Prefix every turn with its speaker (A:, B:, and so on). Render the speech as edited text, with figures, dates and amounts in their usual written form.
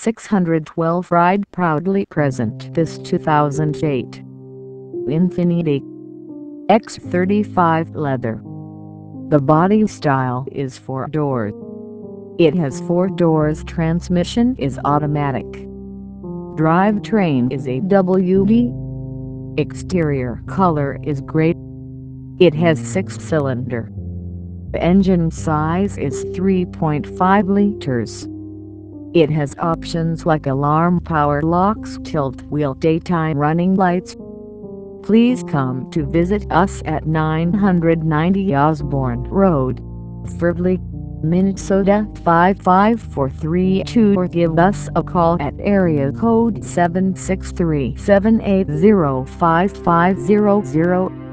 A: 612 ride proudly present this 2008 Infiniti EX35 leather. The body style is 4 doors. It has 4 doors. Transmission is automatic. Drivetrain is AWD. Exterior color is gray. It has 6-cylinder. Engine size is 3.5 liters. It has options like alarm, power locks, tilt wheel, daytime running lights. Please come to visit us at 990 Osborne Road, Fridley, Minnesota 55432, or give us a call at area code 763-780-5500.